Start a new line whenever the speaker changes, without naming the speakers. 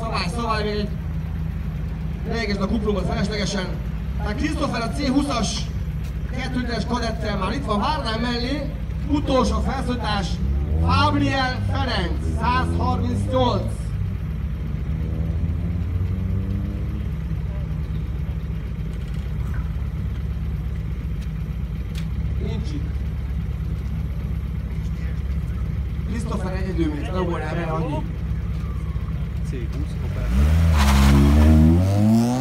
Szabály még egy lényeges a kuplóban feleslegesen. Tehát Christopher a C20-as 2-es kadettel már itt van, várnám mellé, utolsó felszólítás, Fabriel Ferenc, 138. Nincs itt. Christopher egyedül megy, felogolnál vele annyi.
C20 Robert.